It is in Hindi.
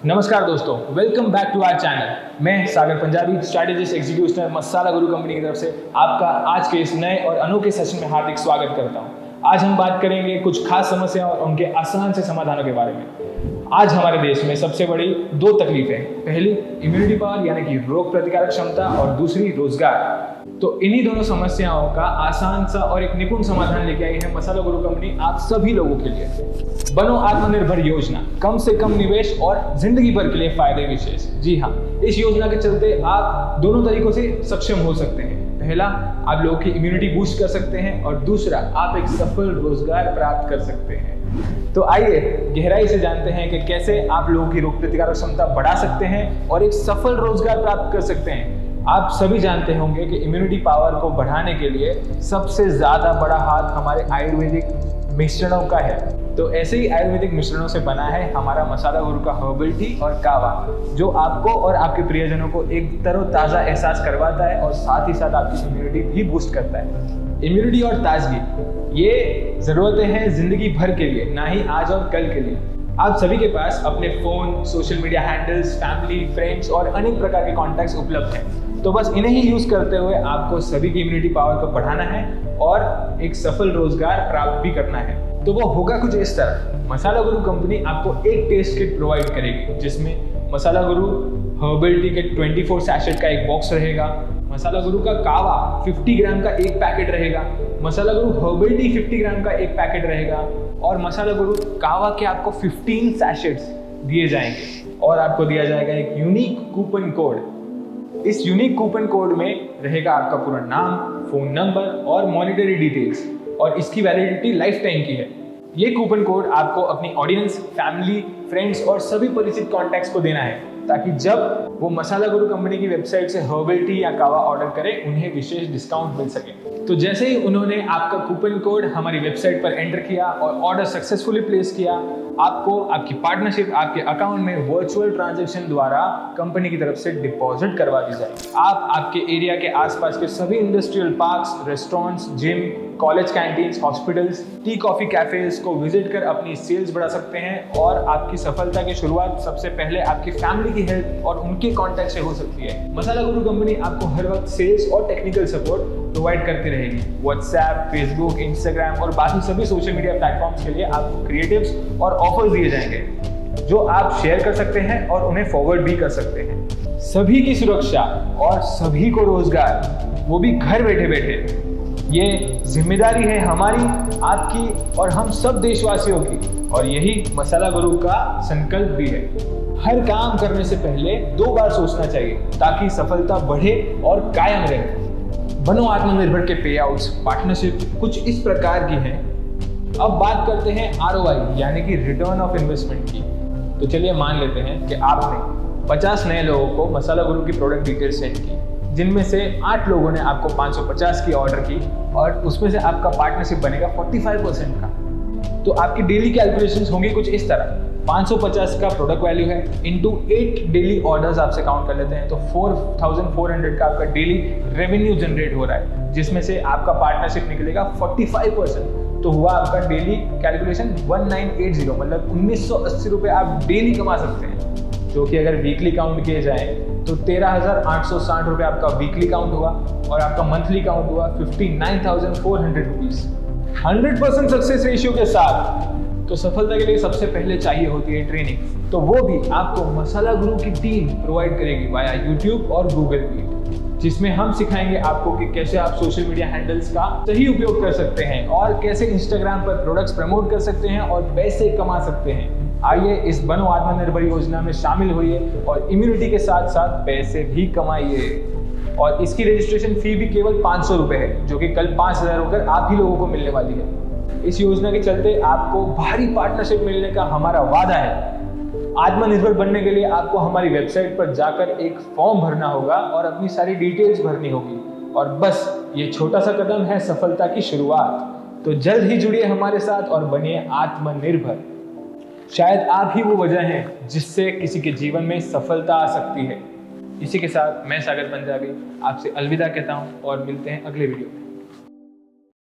नमस्कार दोस्तों, welcome back to our channel. मैं Sagar Punjabi strategist executive Masala Guru company की तरफ से आपका आज के इस नए और अनोखे सेशन में हार्दिक स्वागत करता हूं। आज हम बात करेंगे कुछ खास समस्याओं और उनके आसान से समाधानों के बारे में। आज हमारे देश में सबसे बड़ी दो तकलीफें हैं, पहली इम्यूनिटी पावर यानी कि रोग प्रतिकारक क्षमता और दूसरी रोजगार। तो इन्हीं दोनों समस्याओं का आसान सा और एक निपुण समाधान लेके आई है मसाला गुरु कंपनी आप सभी लोगों के लिए। बनो आत्मनिर्भर योजना, कम से कम निवेश और जिंदगी भर के लिए फायदे विशेष। जी हाँ, इस योजना के चलते आप दोनों तरीकों से सक्षम हो सकते हैं। पहला, आप लोगों की इम्यूनिटी बूस्ट कर सकते हैं और दूसरा, आप एक सफल रोजगार प्राप्त कर सकते हैं। तो आइए गहराई से जानते हैं कि कैसे आप लोगों की रोग प्रतिकारक क्षमता बढ़ा सकते हैं और एक सफल रोजगार प्राप्त कर सकते हैं। आप सभी जानते होंगे कि इम्यूनिटी पावर को बढ़ाने के लिए सबसे ज्यादा बड़ा हाथ हमारे आयुर्वेदिक मिश्रणों का है। तो ऐसे ही आयुर्वेदिक मिश्रणों से बना है हमारा मसाला गुरु का हर्बल टी और कावा, जो आपको और आपके प्रियजनों को एक तरोताजा एहसास करवाता है और साथ ही साथ आपकी इम्यूनिटी भी बूस्ट करता है। इम्यूनिटी और ताजगी, ये जरूरतें हैं जिंदगी भर के लिए, ना ही आज और कल के लिए। आप सभी के पास अपने phone, social media handles, family, friends और अनेक प्रकार के कॉन्टैक्ट्स उपलब्ध हैं। तो बस इन्हें ही यूज करते हुए आपको सभी की इम्यूनिटी पावर को बढ़ाना है और एक सफल रोजगार प्राप्त भी करना है। तो वो होगा कुछ इस तरह। मसाला गुरु कंपनी आपको एक टेस्ट किट प्रोवाइड करेगी, जिसमें मसाला गुरु हर्बल टी के 24 सैशेट का एक बॉक्स रहेगा, मसाला गुरु का कावा 50 ग्राम का एक पैकेट रहेगा, मसाला गुरु हर्बल टी 50 ग्राम का एक पैकेट रहेगा और मसाला गुरु कावा के आपको 15 सैशेट्स दिए जाएंगे और आपको दिया जाएगा एक यूनिक कूपन कोड। इस यूनिक कूपन कोड में रहेगा आपका पूरा नाम, फोन नंबर और मॉनिटरी डिटेल्स और इसकी वैलिडिटी लाइफ टाइम की है। ये कूपन कोड आपको अपनी ऑडियंस, फैमिली, फ्रेंड्स और सभी परिचित कॉन्टैक्ट्स को देना है, ताकि जब वो मसाला गुरु कंपनी की वेबसाइट से हर्बल टी या कावा ऑर्डर करें, उन्हें विशेष डिस्काउंट मिल सके। तो जैसे ही उन्होंने आपका कूपन कोड हमारी वेबसाइट पर एंटर किया और ऑर्डर सक्सेसफुली प्लेस किया, आपको आपकी पार्टनरशिप आपके अकाउंट में वर्चुअल ट्रांजैक्शन द्वारा कंपनी की तरफ से डिपॉजिट करवा दी जाएगी। आप आपके एरिया के आसपास के सभी industrial parks, restaurants, gym, college canteens, hospitals, tea coffee cafes को विजिट कर अपनी सेल्स बढ़ा सकते हैं और आपकी सफलता की शुरुआत सबसे पहले आपकी फैमिली की हेल्प और उनके कॉन्टैक्ट से हो सकती है। मसाला गुरु कंपनी आपको हर वक्त सेल्स और टेक्निकल सपोर्ट प्रोवाइड करती रहेगी। व्हाट्सएप, फेसबुक, इंस्टाग्राम और बाकी सभी सोशल मीडिया प्लेटफॉर्म्स के लिए आपको क्रिएटिव्स और ऑफर्स दिए जाएंगे, जो आप शेयर कर सकते हैं और उन्हें फॉरवर्ड भी कर सकते हैं। सभी की सुरक्षा और सभी को रोजगार, वो भी घर बैठे बैठे। ये जिम्मेदारी है हमारी, आपकी और हम सब देशवासियों की, और यही मसाला गुरु का संकल्प भी है। हर काम करने से पहले 2 बार सोचना चाहिए, ताकि सफलता बढ़े और कायम रहे। बनो आत्मनिर्भर के पे आउट्स, पार्टनरशिप कुछ इस प्रकार की हैं। अब बात करते हैं ROI यानी कि रिटर्न ऑफ इन्वेस्टमेंट की। तो चलिए मान लेते हैं कि आपने 50 नए लोगों को मसाला गुरु की प्रोडक्ट डिटेल सेंड की, जिनमें से 8 लोगों ने आपको 550 की ऑर्डर की और उसमें से आपका पार्टनरशिप बनेगा 45% का। तो आपकी डेली कैलकुलेशंस होंगी कुछ इस तरह। 550 का प्रोडक्ट वैल्यू है इनटू 8 डेली ऑर्डर्स आपसे काउंट कर लेते हैं, तो 4400 का आपका डेली रेवेन्यू जनरेट हो रहा है, जिसमें से आपका पार्टनरशिप निकलेगा 45%। तो हुआ आपका डेली कैलकुलेशन 1980, मतलब 1980 रुपये आप डेली कमा सकते हैं, जो कि अगर वीकली काउंट किए जाए तो 13,860 रुपये आपका वीकली काउंट हुआ और आपका मंथली काउंट हुआ 59,400 रुपीज। 100% सक्सेस रेशियो के साथ। तो सफलता के लिए सबसे पहले चाहिए होती है ट्रेनिंग, तो वो भी आपको मसाला गुरु की टीम प्रोवाइड करेगी वाया यूट्यूब और गूगल मीट, जिसमें हम सिखाएंगे आपको कि कैसे आप सोशल मीडिया हैंडल्स का सही उपयोग कर सकते हैं और कैसे इंस्टाग्राम पर प्रोडक्ट्स प्रमोट कर सकते हैं और पैसे कमा सकते हैं। आइए इस बनो आत्मनिर्भर योजना में शामिल होइए और इम्यूनिटी के साथ साथ पैसे भी कमाइए। और इसकी रजिस्ट्रेशन फी भी केवल 500 रुपये है, जो कि कल 5000 होकर आप ही लोगों को मिलने वाली है। इस योजना के चलते आपको भारी पार्टनरशिप मिलने का हमारा वादा है। आत्मनिर्भर बनने के लिए आपको हमारी वेबसाइट पर जाकर एक फॉर्म भरना होगा और अपनी सारी डिटेल्स भरनी होगी, और बस ये छोटा सा कदम है सफलता की शुरुआत। तो जल्द ही जुड़िए हमारे साथ और बनिए आत्मनिर्भर। शायद आप ही वो वजह हैं जिससे किसी के जीवन में सफलता आ सकती है। इसी के साथ मैं सागर पंजाबी आपसे अलविदा कहता हूँ और मिलते हैं अगले वीडियो में।